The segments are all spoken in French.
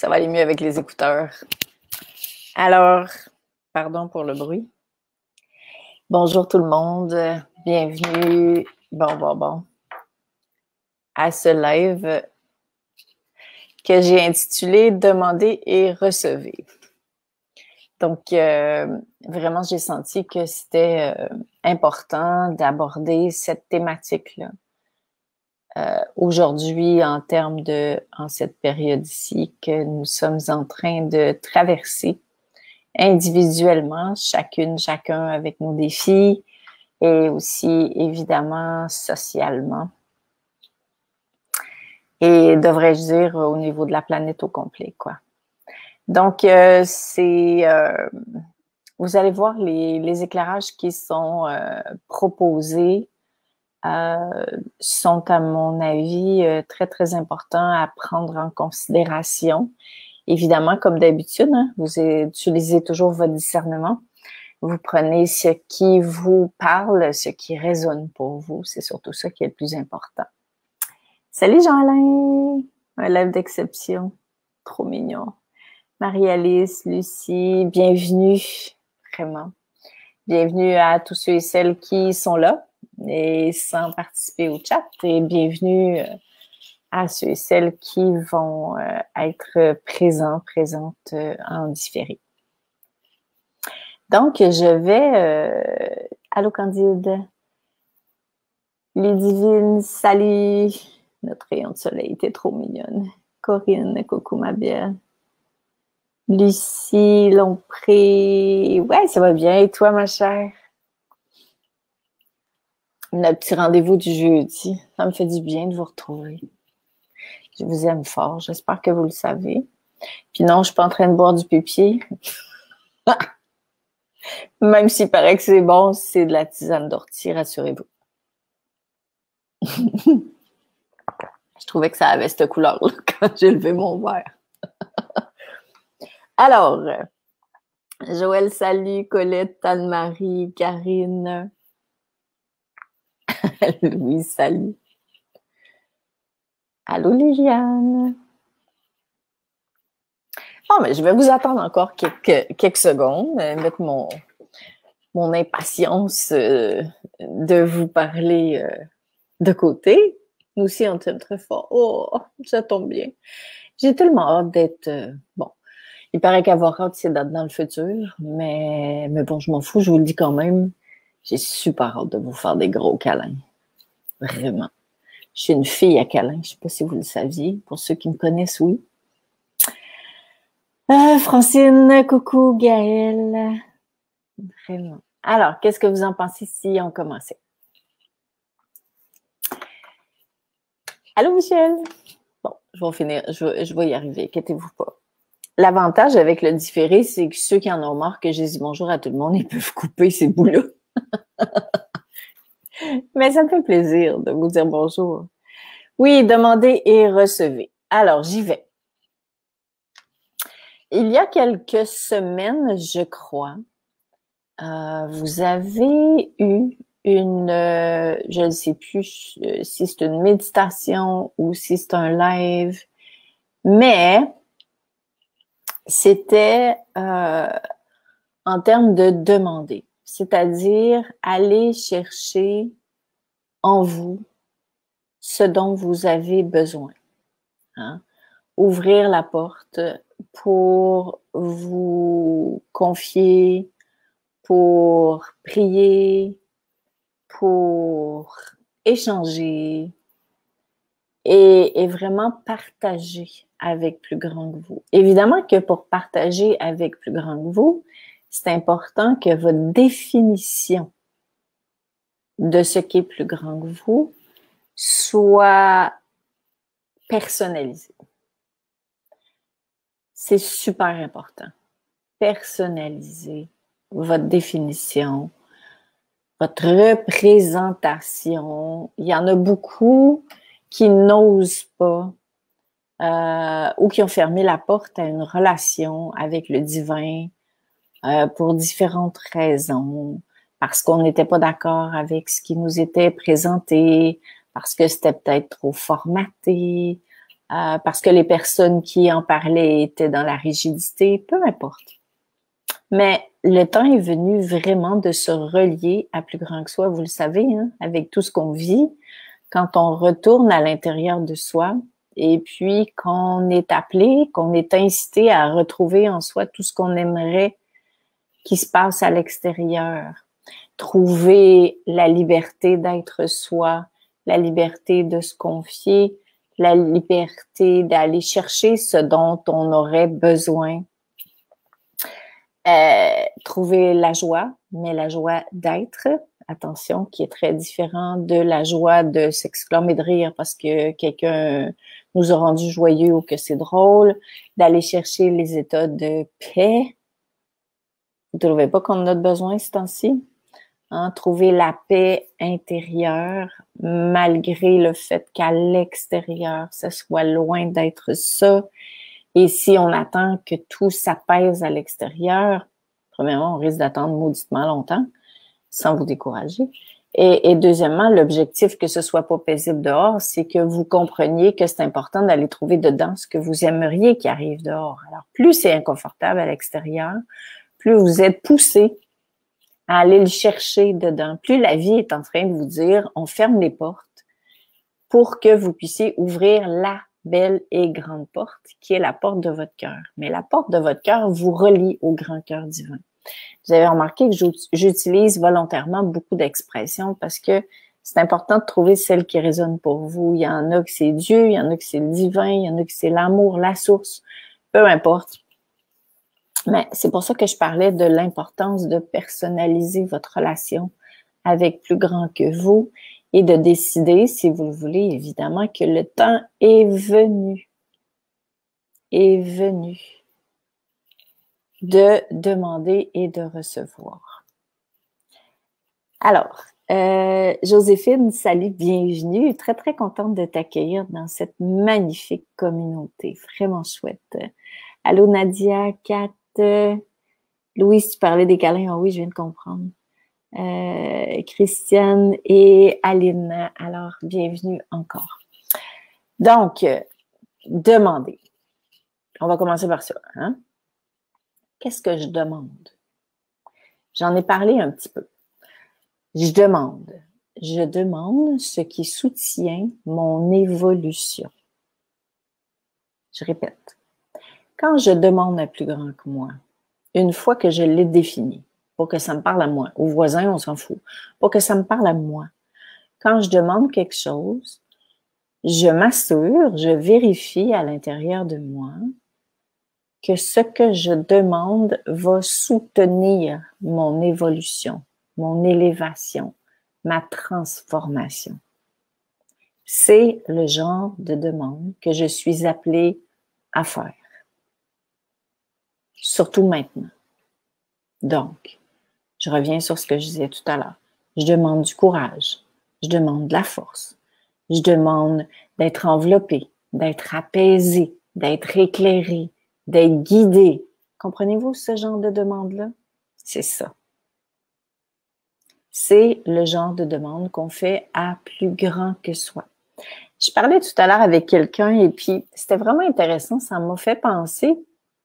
Ça va aller mieux avec les écouteurs. Alors, pardon pour le bruit. Bonjour tout le monde. Bienvenue, à ce live que j'ai intitulé « Demandez et recevez ». Donc, vraiment, j'ai senti que c'était important d'aborder cette thématique-là aujourd'hui en cette période ici que nous sommes en train de traverser individuellement, chacun avec nos défis et aussi évidemment socialement. Et devrais-je dire au niveau de la planète au complet, quoi. Donc, vous allez voir les éclairages qui sont proposés sont, à mon avis, très, très importants à prendre en considération. Évidemment, comme d'habitude, hein, vous utilisez toujours votre discernement. Vous prenez ce qui vous parle, ce qui résonne pour vous. C'est surtout ça qui est le plus important. Salut Jean-Alain! Un live d'exception. Trop mignon. Marie-Alice, Lucie, bienvenue. Vraiment. Bienvenue à tous ceux et celles qui sont là et sans participer au chat. Et bienvenue à ceux et celles qui vont être présentes en différé. Donc, je vais... allô Candide, les divines, salut! Notre rayon de soleil était trop mignonne. Corinne, coucou ma belle. Lucie, Lompré, ouais, ça va bien. Et toi, ma chère? Notre petit rendez-vous du jeudi. Ça me fait du bien de vous retrouver. Je vous aime fort. J'espère que vous le savez. Puis non, je suis pas en train de boire du pépier. Même s'il paraît que c'est bon, c'est de la tisane d'ortie, rassurez-vous. Je trouvais que ça avait cette couleur-là quand j'ai levé mon verre. Alors, Joël, salut, Colette, Anne-Marie, Karine. Louise, salut. Allô, Liliane. Bon, mais je vais vous attendre encore quelques secondes, mettre mon impatience de vous parler de côté. Nous aussi, on t'aime très fort. Oh, ça tombe bien. J'ai tellement hâte d'être... bon, il paraît qu'avoir hâte, c'est d'être dans le futur, mais bon, je m'en fous, je vous le dis quand même. J'ai super hâte de vous faire des gros câlins. Vraiment. Je suis une fille à câlins. Je ne sais pas si vous le saviez. Pour ceux qui me connaissent, oui. Francine, coucou, Gaëlle. Vraiment. Alors, qu'est-ce que vous en pensez si on commençait? Allô, Michel? Bon, je vais finir. Je vais y arriver. Inquiétez-vous pas. L'avantage avec le différé, c'est que ceux qui en ont marre que j'ai dit bonjour à tout le monde, ils peuvent couper ces bouts-là. Mais ça me fait plaisir de vous dire bonjour. Oui, demandez et recevez. Alors, j'y vais. Il y a quelques semaines, je crois, vous avez eu je ne sais plus si c'est une méditation ou si c'est un live, mais c'était en termes de demander, c'est-à-dire aller chercher en vous ce dont vous avez besoin. Hein? Ouvrir la porte pour vous confier, pour prier, pour échanger et vraiment partager avec plus grand que vous. Évidemment que pour partager avec plus grand que vous, c'est important que votre définition de ce qui est plus grand que vous soit personnalisée. C'est super important. Personnaliser votre définition, votre représentation. Il y en a beaucoup qui n'osent pas ou qui ont fermé la porte à une relation avec le divin pour différentes raisons, parce qu'on n'était pas d'accord avec ce qui nous était présenté, parce que c'était peut-être trop formaté, parce que les personnes qui en parlaient étaient dans la rigidité, peu importe. Mais le temps est venu vraiment de se relier à plus grand que soi, vous le savez, hein, avec tout ce qu'on vit, quand on retourne à l'intérieur de soi, et puis qu'on est appelé, qu'on est incité à retrouver en soi tout ce qu'on aimerait qui se passe à l'extérieur. Trouver la liberté d'être soi, la liberté de se confier, la liberté d'aller chercher ce dont on aurait besoin. Trouver la joie, mais la joie d'être, attention, qui est très différent de la joie de s'exclamer de rire parce que quelqu'un nous a rendu joyeux ou que c'est drôle, d'aller chercher les états de paix. Vous ne trouvez pas qu'on en a besoin ce temps-ci? Hein? Trouver la paix intérieure malgré le fait qu'à l'extérieur, ça soit loin d'être ça. Et si on attend que tout s'apaise à l'extérieur, premièrement, on risque d'attendre mauditement longtemps, sans vous décourager. Et deuxièmement, l'objectif que ce soit pas paisible dehors, c'est que vous compreniez que c'est important d'aller trouver dedans ce que vous aimeriez qui arrive dehors. Alors, plus c'est inconfortable à l'extérieur, plus vous êtes poussé à aller le chercher dedans. Plus la vie est en train de vous dire, on ferme les portes pour que vous puissiez ouvrir la belle et grande porte, qui est la porte de votre cœur. Mais la porte de votre cœur vous relie au grand cœur divin. Vous avez remarqué que j'utilise volontairement beaucoup d'expressions parce que c'est important de trouver celle qui résonne pour vous. Il y en a que c'est Dieu, il y en a que c'est le divin, il y en a que c'est l'amour, la source, peu importe. Mais c'est pour ça que je parlais de l'importance de personnaliser votre relation avec plus grand que vous et de décider, si vous le voulez, évidemment, que le temps est venu de demander et de recevoir. Alors, Joséphine, salut, bienvenue. Très, très contente de t'accueillir dans cette magnifique communauté. Vraiment chouette. Allô, Nadia, Kat, Louise, tu parlais des câlins. Ah oui, je viens de comprendre. Christiane et Aline. Alors, bienvenue encore. Donc, demander. On va commencer par ça. Hein? Qu'est-ce que je demande? J'en ai parlé un petit peu. Je demande ce qui soutient mon évolution. Je répète. Quand je demande à plus grand que moi, une fois que je l'ai défini, pour que ça me parle à moi. Aux voisins, on s'en fout. Pour que ça me parle à moi. Quand je demande quelque chose, je m'assure, je vérifie à l'intérieur de moi que ce que je demande va soutenir mon évolution, mon élévation, ma transformation. C'est le genre de demande que je suis appelée à faire. Surtout maintenant. Donc, je reviens sur ce que je disais tout à l'heure. Je demande du courage. Je demande de la force. Je demande d'être enveloppé, d'être apaisé, d'être éclairé, d'être guidé. Comprenez-vous ce genre de demande-là? C'est ça. C'est le genre de demande qu'on fait à plus grand que soi. Je parlais tout à l'heure avec quelqu'un et puis c'était vraiment intéressant. Ça m'a fait penser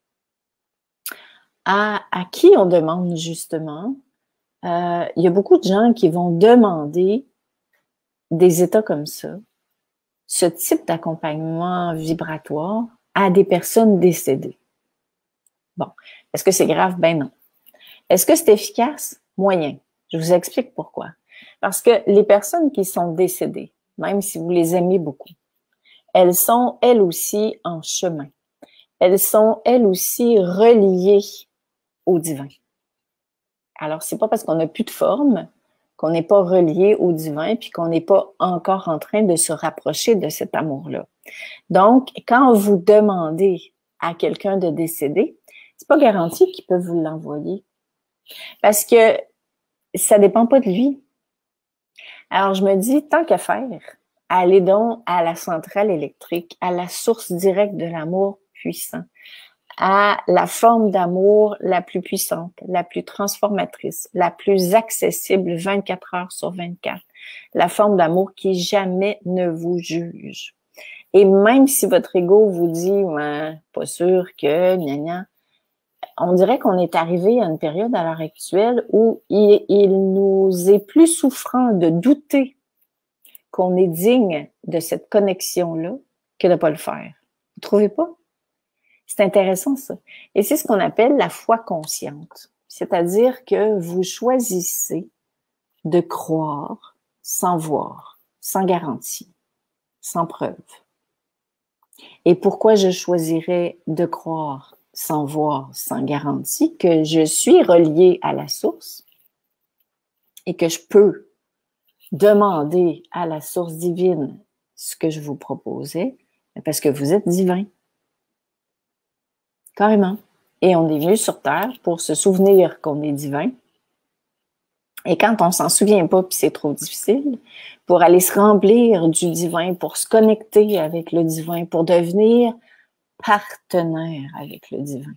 à qui on demande justement. Il y a beaucoup de gens qui vont demander des états comme ça, ce type d'accompagnement vibratoire à des personnes décédées. Bon, est-ce que c'est grave? Ben non. Est-ce que c'est efficace? Moyen. Je vous explique pourquoi. Parce que les personnes qui sont décédées, même si vous les aimez beaucoup, elles sont elles aussi en chemin. Elles sont elles aussi reliées au divin. Alors, c'est pas parce qu'on n'a plus de forme qu'on n'est pas relié au divin puis qu'on n'est pas encore en train de se rapprocher de cet amour-là. Donc, quand vous demandez à quelqu'un de décéder, c'est pas garanti qu'il peut vous l'envoyer. Parce que ça dépend pas de lui. Alors, je me dis, tant qu'à faire, allez donc à la centrale électrique, à la source directe de l'amour puissant, à la forme d'amour la plus puissante, la plus transformatrice, la plus accessible 24 heures sur 24, la forme d'amour qui jamais ne vous juge, Et même si votre ego vous dit, ouais, pas sûr que, gna gna, on dirait qu'on est arrivé à une période à l'heure actuelle où il nous est plus souffrant de douter qu'on est digne de cette connexion-là que de ne pas le faire. Vous trouvez pas? C'est intéressant, ça. Et c'est ce qu'on appelle la foi consciente. C'est-à-dire que vous choisissez de croire sans voir, sans garantie, sans preuve. Et pourquoi je choisirais de croire sans voir, sans garantie, que je suis relié à la source et que je peux demander à la source divine ce que je vous proposais, parce que vous êtes divin. Carrément. Et on est venu sur Terre pour se souvenir qu'on est divin. Et quand on s'en souvient pas, puis c'est trop difficile, pour aller se remplir du divin, pour se connecter avec le divin, pour devenir partenaire avec le divin.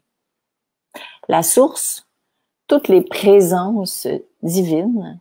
La source, toutes les présences divines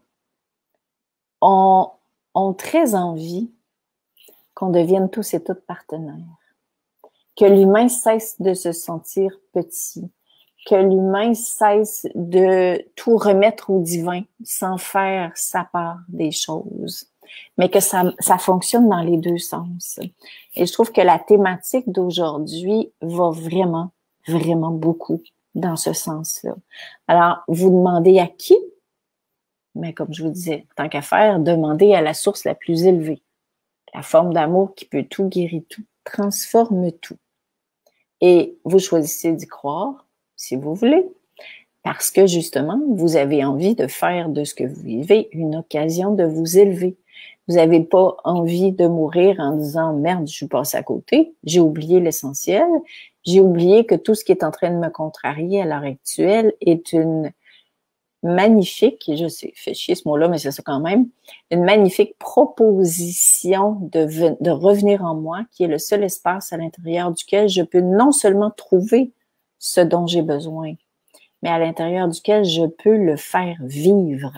ont très envie qu'on devienne tous et toutes partenaires. Que l'humain cesse de se sentir petit, que l'humain cesse de tout remettre au divin sans faire sa part des choses, mais que ça fonctionne dans les deux sens. Et je trouve que la thématique d'aujourd'hui va vraiment, vraiment beaucoup dans ce sens-là. Alors, vous demandez à qui? Mais comme je vous disais, tant qu'à faire, demandez à la source la plus élevée. La forme d'amour qui peut tout, guérir tout, transforme tout. Et vous choisissez d'y croire, si vous voulez, parce que justement, vous avez envie de faire de ce que vous vivez une occasion de vous élever. Vous n'avez pas envie de mourir en disant « Merde, je suis passé à côté, j'ai oublié l'essentiel, j'ai oublié que tout ce qui est en train de me contrarier à l'heure actuelle est une magnifique, je sais, fait chier ce mot-là, mais c'est ça quand même, une magnifique proposition de revenir en moi, qui est le seul espace à l'intérieur duquel je peux non seulement trouver ce dont j'ai besoin, mais à l'intérieur duquel je peux le faire vivre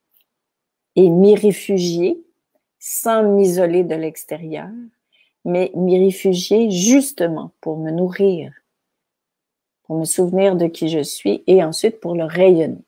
et m'y réfugier sans m'isoler de l'extérieur, mais m'y réfugier justement pour me nourrir, pour me souvenir de qui je suis et ensuite pour le rayonner.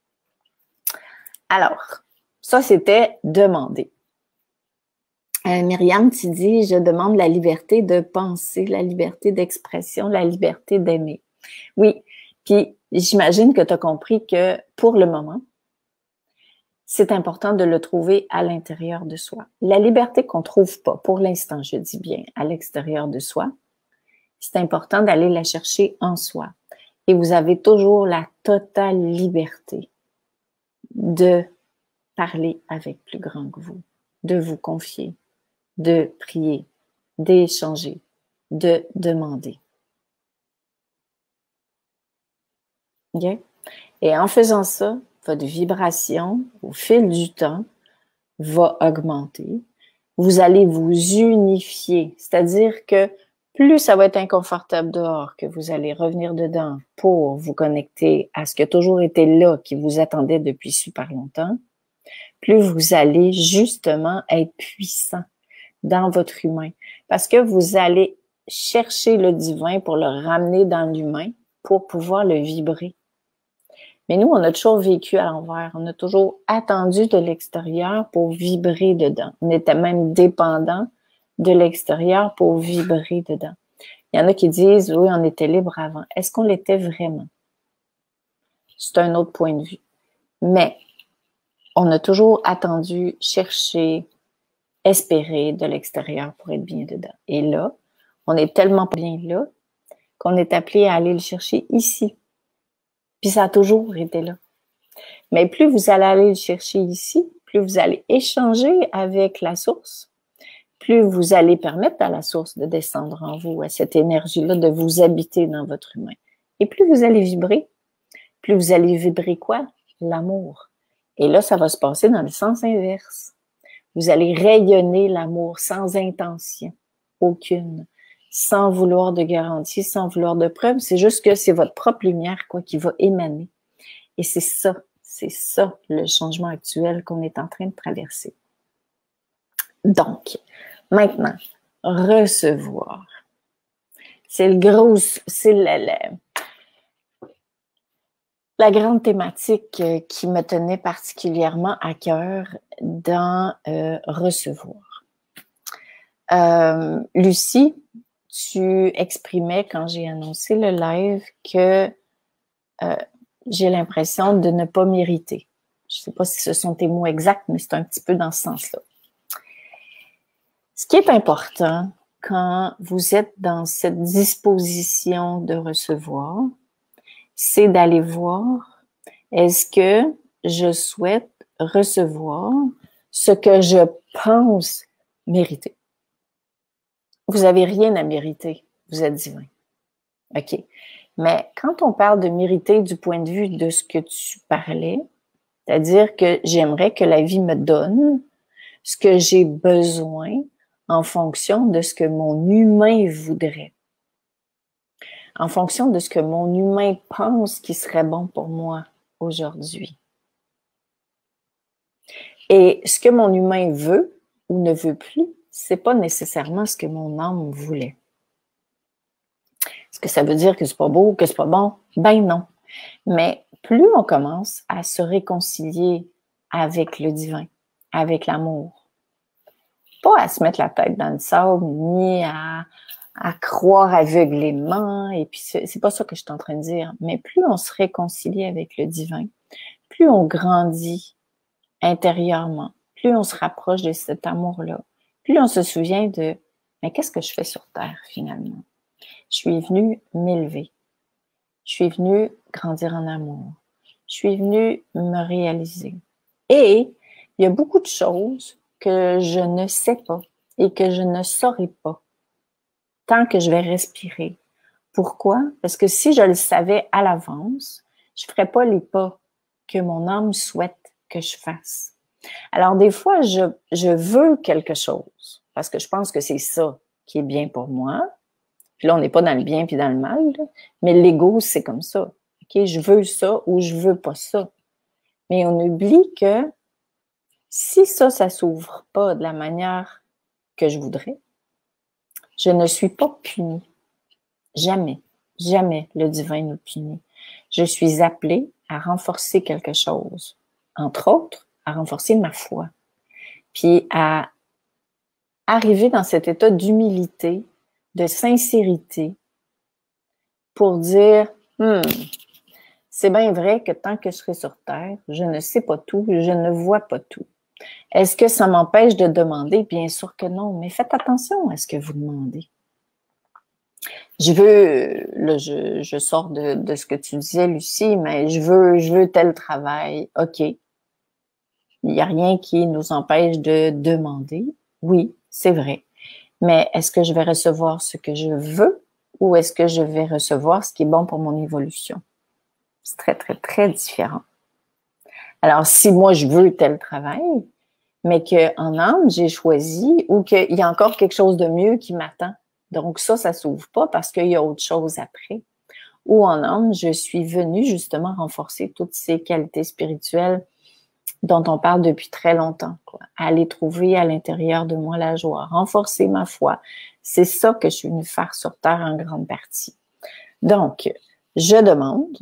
Alors, ça, c'était demander. Myriam, tu dis, je demande la liberté de penser, la liberté d'expression, la liberté d'aimer. Oui, puis j'imagine que tu as compris que pour le moment, c'est important de le trouver à l'intérieur de soi. La liberté qu'on ne trouve pas, pour l'instant, je dis bien, à l'extérieur de soi, c'est important d'aller la chercher en soi. Et vous avez toujours la totale liberté de parler avec plus grand que vous, de vous confier, de prier, d'échanger, de demander. Okay? Et en faisant ça, votre vibration, au fil du temps, va augmenter. Vous allez vous unifier, c'est-à-dire que plus ça va être inconfortable dehors, que vous allez revenir dedans pour vous connecter à ce qui a toujours été là, qui vous attendait depuis super longtemps, plus vous allez justement être puissant dans votre humain. Parce que vous allez chercher le divin pour le ramener dans l'humain pour pouvoir le vibrer. Mais nous, on a toujours vécu à l'envers. On a toujours attendu de l'extérieur pour vibrer dedans. On était même dépendant de l'extérieur pour vibrer dedans. Il y en a qui disent, oui, on était libre avant. Est-ce qu'on l'était vraiment? C'est un autre point de vue. Mais on a toujours attendu, cherché, espéré de l'extérieur pour être bien dedans. Et là, on est tellement bien là qu'on est appelé à aller le chercher ici. Puis ça a toujours été là. Mais plus vous allez aller le chercher ici, plus vous allez échanger avec la source, plus vous allez permettre à la source de descendre en vous, à cette énergie-là, de vous habiter dans votre humain. Et plus vous allez vibrer, plus vous allez vibrer quoi? L'amour. Et là, ça va se passer dans le sens inverse. Vous allez rayonner l'amour sans intention aucune, sans vouloir de garantie, sans vouloir de preuve. C'est juste que c'est votre propre lumière quoi qui va émaner. Et c'est ça le changement actuel qu'on est en train de traverser. Donc, maintenant, recevoir. C'est le gros, c'est la grande thématique qui me tenait particulièrement à cœur dans recevoir. Lucie, tu exprimais quand j'ai annoncé le live que j'ai l'impression de ne pas mériter. Je ne sais pas si ce sont tes mots exacts, mais c'est un petit peu dans ce sens-là. Ce qui est important quand vous êtes dans cette disposition de recevoir, c'est d'aller voir, est-ce que je souhaite recevoir ce que je pense mériter? Vous n'avez rien à mériter, vous êtes divin. OK. Mais quand on parle de mériter du point de vue de ce que tu parlais, c'est-à-dire que j'aimerais que la vie me donne ce que j'ai besoin en fonction de ce que mon humain voudrait, en fonction de ce que mon humain pense qui serait bon pour moi aujourd'hui. Et ce que mon humain veut ou ne veut plus, c'est pas nécessairement ce que mon âme voulait. Est-ce que ça veut dire que c'est pas beau, que c'est pas bon? Ben non. Mais plus on commence à se réconcilier avec le divin, avec l'amour, pas à se mettre la tête dans le sable, ni à croire aveuglément, et puis c'est pas ça que je suis en train de dire, mais plus on se réconcilie avec le divin, plus on grandit intérieurement, plus on se rapproche de cet amour-là, plus on se souvient de « mais qu'est-ce que je fais sur Terre finalement? Je suis venue m'élever, je suis venue grandir en amour, je suis venue me réaliser. » Et il y a beaucoup de choses que je ne sais pas et que je ne saurai pas tant que je vais respirer. Pourquoi? Parce que si je le savais à l'avance, je ne ferais pas les pas que mon âme souhaite que je fasse. Alors, des fois, je veux quelque chose parce que je pense que c'est ça qui est bien pour moi. Puis là, on n'est pas dans le bien puis dans le mal, là. Mais l'ego, c'est comme ça. OK? Je veux ça ou je veux pas ça. Mais on oublie que si ça s'ouvre pas de la manière que je voudrais, je ne suis pas punie. Jamais, jamais le divin nous punit. Je suis appelée à renforcer quelque chose. Entre autres, à renforcer ma foi. Puis à arriver dans cet état d'humilité, de sincérité, pour dire, c'est bien vrai que tant que je serai sur Terre, je ne sais pas tout, je ne vois pas tout. Est-ce que ça m'empêche de demander? Bien sûr que non, mais faites attention à ce que vous demandez. Je sors de ce que tu disais, Lucie, mais je veux tel travail. OK. Il n'y a rien qui nous empêche de demander. Oui, c'est vrai. Mais est-ce que je vais recevoir ce que je veux ou est-ce que je vais recevoir ce qui est bon pour mon évolution? C'est très, très, très différent. Alors, si moi, je veux tel travail, mais qu'en âme, j'ai choisi ou qu'il y a encore quelque chose de mieux qui m'attend. Donc ça s'ouvre pas parce qu'il y a autre chose après. Ou en âme, je suis venue justement renforcer toutes ces qualités spirituelles dont on parle depuis très longtemps, quoi. Aller trouver à l'intérieur de moi la joie, renforcer ma foi. C'est ça que je suis venue faire sur Terre en grande partie. Donc, je demande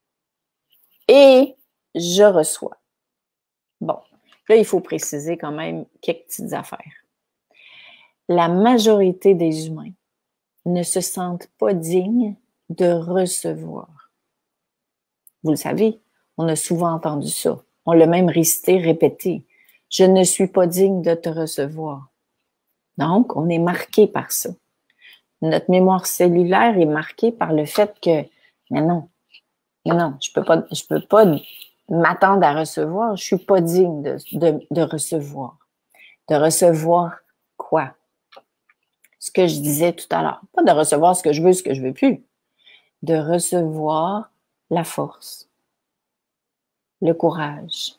et je reçois. Bon, là, il faut préciser quand même quelques petites affaires. La majorité des humains ne se sentent pas dignes de recevoir. Vous le savez, on a souvent entendu ça. On l'a même récité, répété. Je ne suis pas digne de te recevoir. Donc, on est marqué par ça. Notre mémoire cellulaire est marquée par le fait que, mais non, je peux pas m'attendre à recevoir. Je suis pas digne de recevoir. De recevoir quoi? Ce que je disais tout à l'heure. Pas de recevoir ce que je veux plus. De recevoir la force, le courage,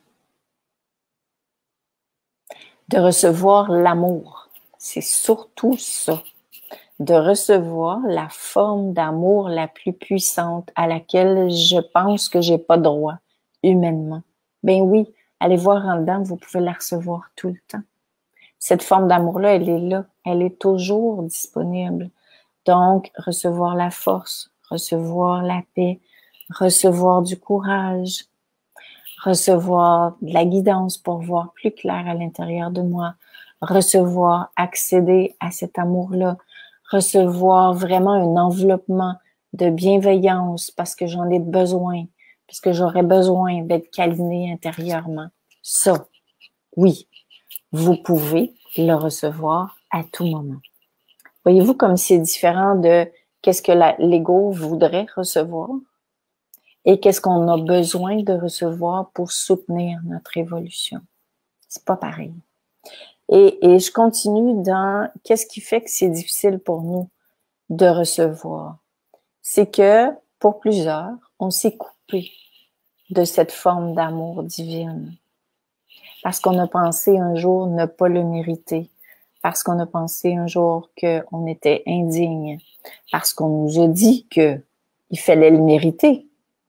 de recevoir l'amour. C'est surtout ça. De recevoir la forme d'amour la plus puissante à laquelle je pense que j'ai pas droit humainement. Ben oui, allez voir en dedans, vous pouvez la recevoir tout le temps. Cette forme d'amour-là, elle est là. elle est toujours disponible. Donc, recevoir la force, recevoir la paix, recevoir du courage, recevoir de la guidance pour voir plus clair à l'intérieur de moi, recevoir, accéder à cet amour-là, recevoir vraiment un enveloppement de bienveillance parce que j'en ai besoin, parce que j'aurais besoin d'être câlinée intérieurement. Ça, oui, vous pouvez le recevoir à tout moment. Voyez-vous comme c'est différent de qu'est-ce que l'ego voudrait recevoir et qu'est-ce qu'on a besoin de recevoir pour soutenir notre évolution. C'est pas pareil. Et je continue dans qu'est-ce qui fait que c'est difficile pour nous de recevoir. C'est que pour plusieurs, on s'est coupé de cette forme d'amour divine parce qu'on a pensé un jour ne pas le mériter, parce qu'on a pensé un jour qu'on était indigne, parce qu'on nous a dit qu'il fallait le mériter,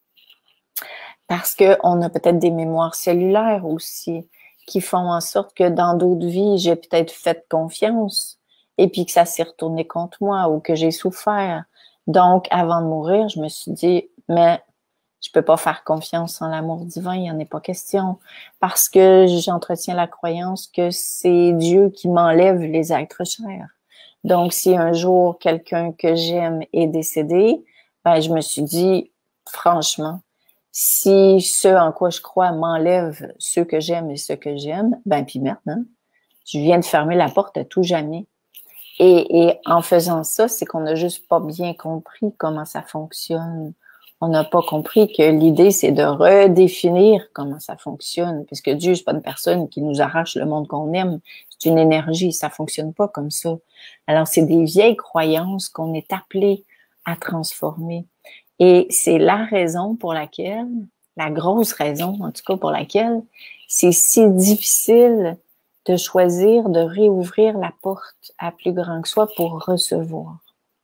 parce qu'on a peut-être des mémoires cellulaires aussi qui font en sorte que dans d'autres vies, j'ai peut-être fait confiance et puis que ça s'est retourné contre moi ou que j'ai souffert. Donc, avant de mourir, je me suis dit, mais je peux pas faire confiance en l'amour divin, il n'y en est pas question, parce que j'entretiens la croyance que c'est Dieu qui m'enlève les êtres chers. Donc, si un jour quelqu'un que j'aime est décédé, ben je me suis dit, franchement, si ce en quoi je crois m'enlève ceux que j'aime et ceux que j'aime, ben puis merde, hein? Je viens de fermer la porte à tout jamais. Et en faisant ça, c'est qu'on n'a juste pas bien compris comment ça fonctionne. On n'a pas compris que l'idée, c'est de redéfinir comment ça fonctionne, puisque Dieu, c'est pas une personne qui nous arrache le monde qu'on aime, c'est une énergie, ça fonctionne pas comme ça. Alors, c'est des vieilles croyances qu'on est appelé à transformer. Et c'est la raison pour laquelle, la grosse raison, en tout cas pour laquelle, c'est si difficile de choisir de réouvrir la porte à plus grand que soi pour recevoir.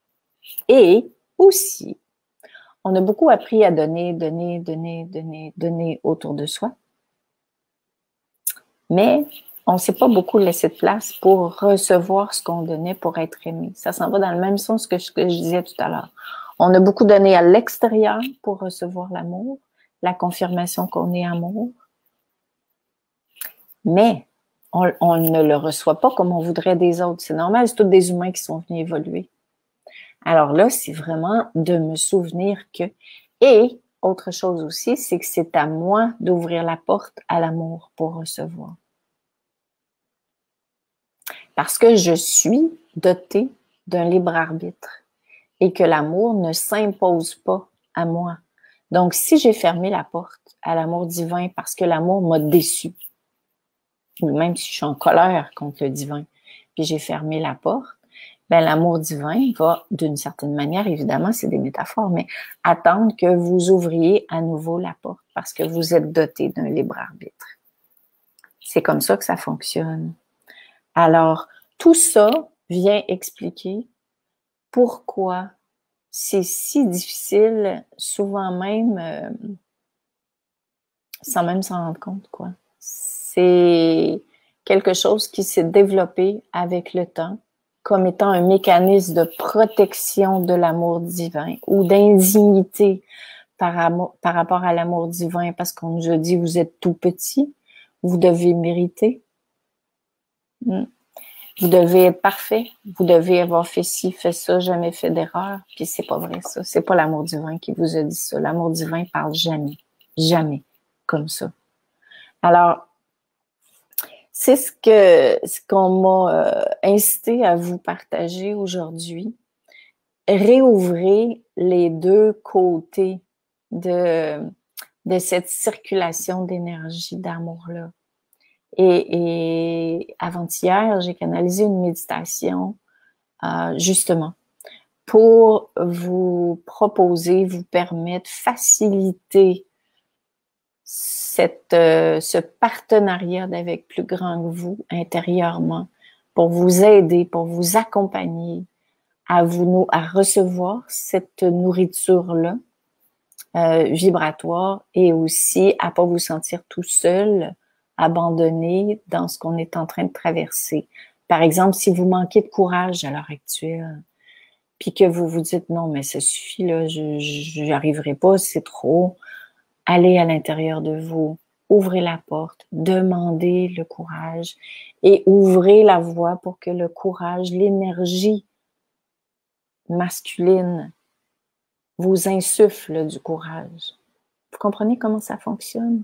Et aussi, on a beaucoup appris à donner autour de soi. Mais on ne s'est pas beaucoup laissé de place pour recevoir ce qu'on donnait pour être aimé. Ça s'en va dans le même sens que ce que je disais tout à l'heure. On a beaucoup donné à l'extérieur pour recevoir l'amour, la confirmation qu'on est amour. Mais on ne le reçoit pas comme on voudrait des autres. C'est normal, c'est tous des humains qui sont venus évoluer. Alors là, c'est vraiment de me souvenir que... Et autre chose aussi, c'est que c'est à moi d'ouvrir la porte à l'amour pour recevoir. Parce que je suis dotée d'un libre arbitre et que l'amour ne s'impose pas à moi. Donc, si j'ai fermé la porte à l'amour divin parce que l'amour m'a déçu, même si je suis en colère contre le divin, puis j'ai fermé la porte, ben l'amour divin va, d'une certaine manière, évidemment, c'est des métaphores, mais attendre que vous ouvriez à nouveau la porte parce que vous êtes doté d'un libre arbitre. C'est comme ça que ça fonctionne. Alors, tout ça vient expliquer pourquoi c'est si difficile, souvent même, sans même s'en rendre compte, quoi. C'est quelque chose qui s'est développé avec le temps comme étant un mécanisme de protection de l'amour divin ou d'indignité par rapport à l'amour divin parce qu'on nous a dit vous êtes tout petit, vous devez mériter, vous devez être parfait, vous devez avoir fait ci, fait ça, jamais fait d'erreur, puis c'est pas vrai ça, c'est pas l'amour divin qui vous a dit ça, l'amour divin parle jamais comme ça. Alors, c'est ce qu'on m'a incité à vous partager aujourd'hui. Réouvrez les deux côtés de cette circulation d'énergie, d'amour-là. Et avant-hier, j'ai canalisé une méditation, justement, pour vous proposer, vous permettre, faciliter ce partenariat d'avec plus grand que vous intérieurement pour vous aider, pour vous accompagner à recevoir cette nourriture-là vibratoire et aussi à pas vous sentir tout seul, abandonné dans ce qu'on est en train de traverser. Par exemple, si vous manquez de courage à l'heure actuelle, puis que vous vous dites, non, mais ça suffit, là, je n'y arriverai pas, c'est trop. Allez à l'intérieur de vous, ouvrez la porte, demandez le courage et ouvrez la voie pour que le courage, l'énergie masculine vous insuffle du courage. Vous comprenez comment ça fonctionne?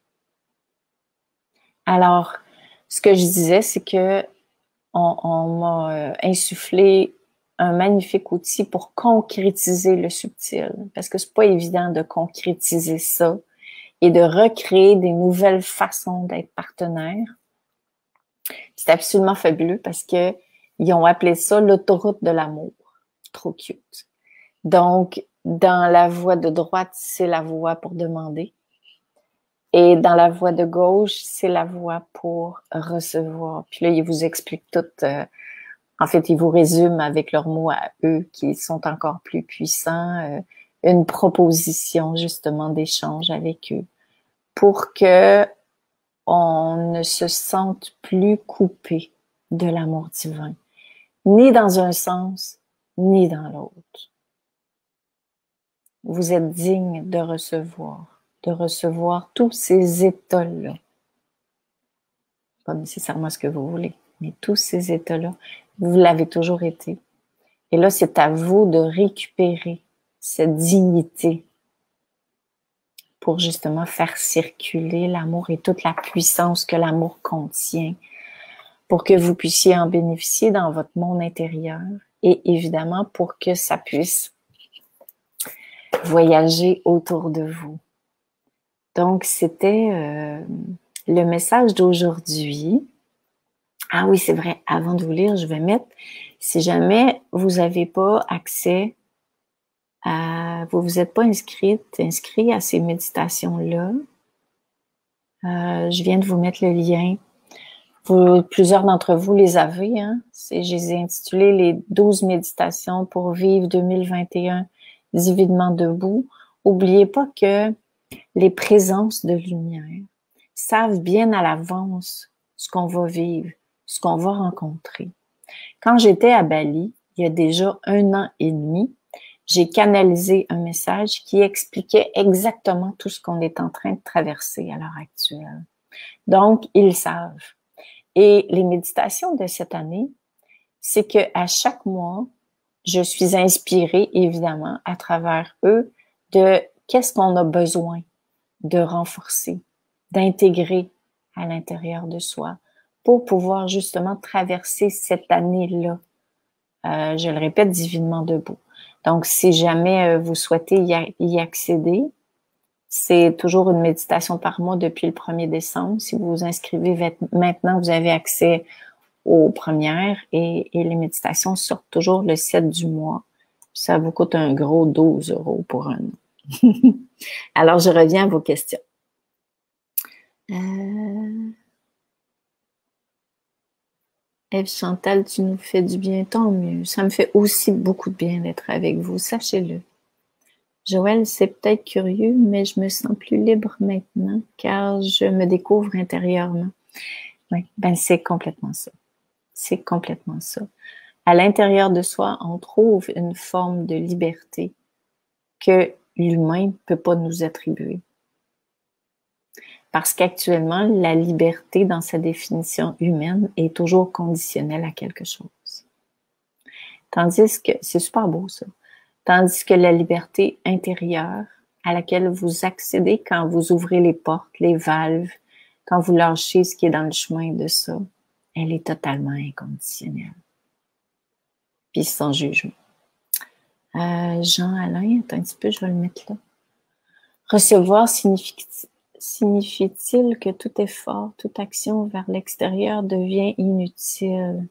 Alors, ce que je disais, c'est que on m'a insufflé un magnifique outil pour concrétiser le subtil. Parce que c'est pas évident de concrétiser ça et de recréer des nouvelles façons d'être partenaire. C'est absolument fabuleux parce que ils ont appelé ça l'autoroute de l'amour. Trop cute. Donc, dans la voie de droite, c'est la voie pour demander. Et dans la voie de gauche, c'est la voie pour recevoir. Puis là, ils vous expliquent tout. En fait, ils vous résument avec leurs mots à eux qui sont encore plus puissants, une proposition justement d'échange avec eux pour que on ne se sente plus coupé de l'amour divin, ni dans un sens, ni dans l'autre. Vous êtes digne de recevoir tous ces états-là. Pas nécessairement ce que vous voulez, mais tous ces états-là, vous l'avez toujours été. Et là, c'est à vous de récupérer cette dignité pour justement faire circuler l'amour et toute la puissance que l'amour contient, pour que vous puissiez en bénéficier dans votre monde intérieur et évidemment pour que ça puisse voyager autour de vous. Donc, c'était le message d'aujourd'hui. Ah oui, c'est vrai, avant de vous lire, je vais mettre, si jamais vous n'avez pas accès vous vous êtes pas inscrit à ces méditations-là, je viens de vous mettre le lien. Plusieurs d'entre vous les avez, hein? Je les ai intitulées les 12 méditations pour vivre 2021 divinement debout. N'oubliez pas que les présences de lumière savent bien à l'avance ce qu'on va vivre, ce qu'on va rencontrer. Quand j'étais à Bali, il y a déjà 1 an et demi, j'ai canalisé un message qui expliquait exactement tout ce qu'on est en train de traverser à l'heure actuelle. Donc, ils savent. Et les méditations de cette année, c'est que à chaque mois, je suis inspirée, évidemment, à travers eux, de qu'est-ce qu'on a besoin de renforcer, d'intégrer à l'intérieur de soi pour pouvoir justement traverser cette année-là. Je le répète, divinement debout. Donc, si jamais vous souhaitez y accéder, c'est toujours une méditation par mois depuis le 1er décembre. Si vous vous inscrivez maintenant, vous avez accès aux premières et les méditations sortent toujours le 7 du mois. Ça vous coûte un gros 12 € pour un an. Alors, je reviens à vos questions. Ève Chantal, tu nous fais du bien, tant mieux. Ça me fait aussi beaucoup de bien d'être avec vous, sachez-le. Joël, c'est peut-être curieux, mais je me sens plus libre maintenant car je me découvre intérieurement. Oui, ben c'est complètement ça. C'est complètement ça. À l'intérieur de soi, on trouve une forme de liberté que l'humain ne peut pas nous attribuer. Parce qu'actuellement, la liberté dans sa définition humaine est toujours conditionnelle à quelque chose. Tandis que, c'est super beau ça, tandis que la liberté intérieure à laquelle vous accédez quand vous ouvrez les portes, les valves, quand vous lâchez ce qui est dans le chemin de ça, elle est totalement inconditionnelle. Puis sans jugement. Jean-Alain, attends un petit peu, je vais le mettre là. Recevoir signifie-t-il que tout effort, toute action vers l'extérieur devient inutile?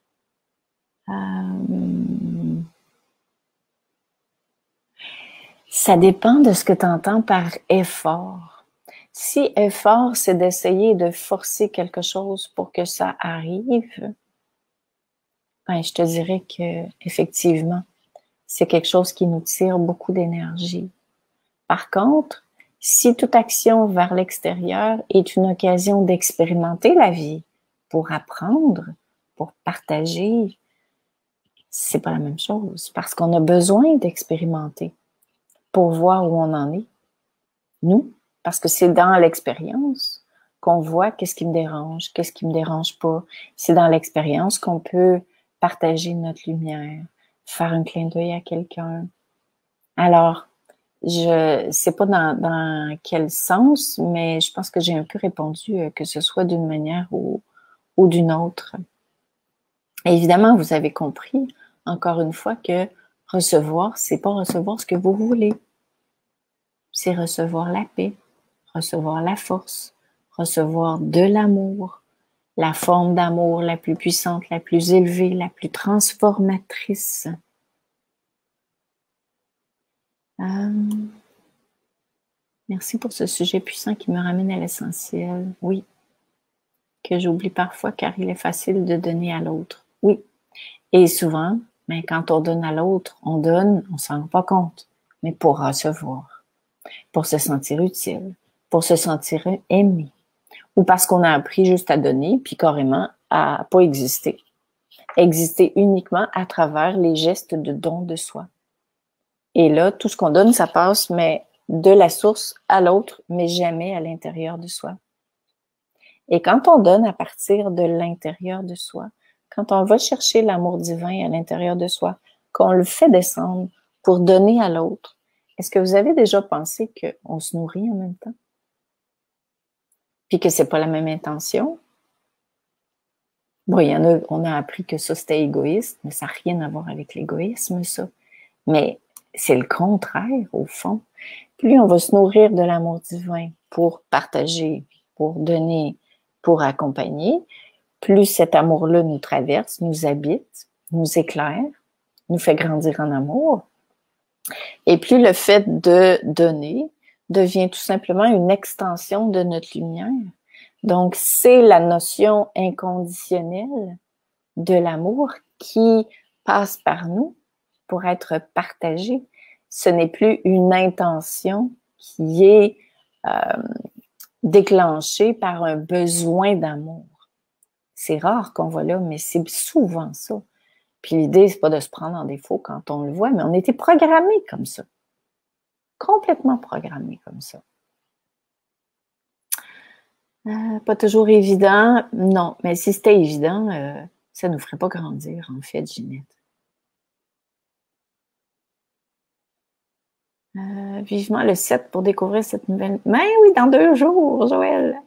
Ça dépend de ce que tu entends par effort. Si effort, c'est d'essayer de forcer quelque chose pour que ça arrive, ben, je te dirais que effectivement, c'est quelque chose qui nous tire beaucoup d'énergie. Par contre, si toute action vers l'extérieur est une occasion d'expérimenter la vie, pour apprendre, pour partager, c'est pas la même chose. Parce qu'on a besoin d'expérimenter pour voir où on en est. Nous, parce que c'est dans l'expérience qu'on voit qu'est-ce qui me dérange, qu'est-ce qui me dérange pas. C'est dans l'expérience qu'on peut partager notre lumière, faire un clin d'œil à quelqu'un. Alors, je sais pas dans quel sens, mais je pense que j'ai un peu répondu, que ce soit d'une manière ou d'une autre. Et évidemment, vous avez compris, encore une fois, que recevoir, c'est pas recevoir ce que vous voulez. C'est recevoir la paix, recevoir la force, recevoir de l'amour, la forme d'amour la plus puissante, la plus élevée, la plus transformatrice. Merci pour ce sujet puissant qui me ramène à l'essentiel. Oui, que j'oublie parfois car il est facile de donner à l'autre. Oui, et souvent, mais quand on donne à l'autre, on donne, on s'en rend pas compte, mais pour recevoir, pour se sentir utile, pour se sentir aimé, ou parce qu'on a appris juste à donner, puis carrément à pas exister. Exister uniquement à travers les gestes de don de soi. Et là, tout ce qu'on donne, ça passe, mais de la source à l'autre, mais jamais à l'intérieur de soi. Et quand on donne à partir de l'intérieur de soi, quand on va chercher l'amour divin à l'intérieur de soi, qu'on le fait descendre pour donner à l'autre, est-ce que vous avez déjà pensé qu'on se nourrit en même temps? Puis que c'est pas la même intention? Bon, il y en a, on a appris que ça, c'était égoïste, mais ça n'a rien à voir avec l'égoïsme, ça. Mais c'est le contraire, au fond. Plus on va se nourrir de l'amour divin pour partager, pour donner, pour accompagner, plus cet amour-là nous traverse, nous habite, nous éclaire, nous fait grandir en amour. Et plus le fait de donner devient tout simplement une extension de notre lumière. Donc, c'est la notion inconditionnelle de l'amour qui passe par nous pour être partagée. Ce n'est plus une intention qui est déclenchée par un besoin d'amour. C'est rare qu'on voit là, mais c'est souvent ça. Puis l'idée, c'est pas de se prendre en défaut quand on le voit, mais on était programmé comme ça. Complètement programmé comme ça. Pas toujours évident. Non, mais si c'était évident, ça ne nous ferait pas grandir, en fait, Ginette. Vivement le 7 pour découvrir cette nouvelle... Mais oui, dans 2 jours, Joël!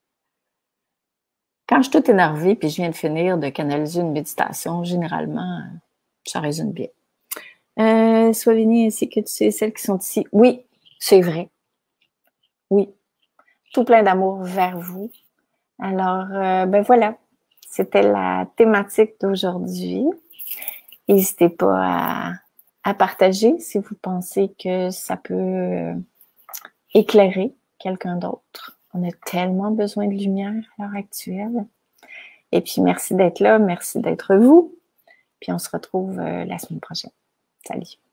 Quand je suis toute énervée puis je viens de finir de canaliser une méditation, généralement, ça résonne bien. Sois bénie ainsi que tu sais celles qui sont ici. Oui, c'est vrai. Oui. Tout plein d'amour vers vous. Alors, ben voilà. C'était la thématique d'aujourd'hui. N'hésitez pas à partager si vous pensez que ça peut éclairer quelqu'un d'autre. On a tellement besoin de lumière à l'heure actuelle. Et puis, merci d'être là. Merci d'être vous. Puis, on se retrouve la semaine prochaine. Salut!